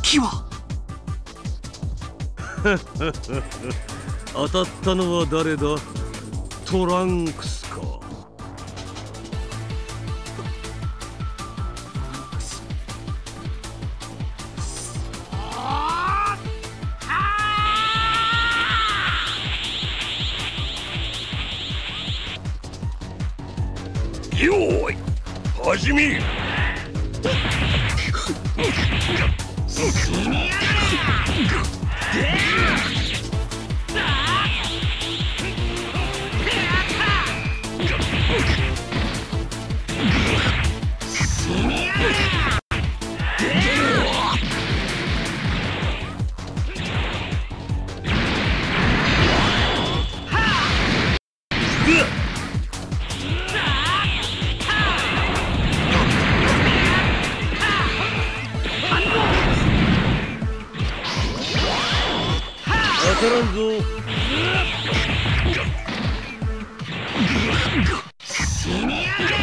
敵は当たったのは誰だ？トランクスか。 よーい、始め。死にやがれ。 当たらんぞ。 死にやがれ。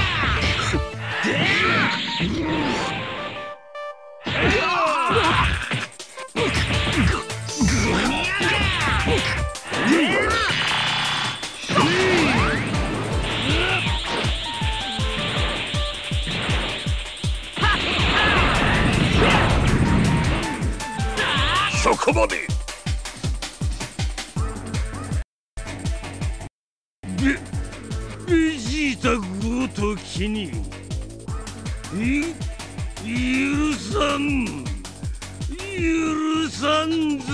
そこまで。 ベジータごときに許さん、許さんぞ。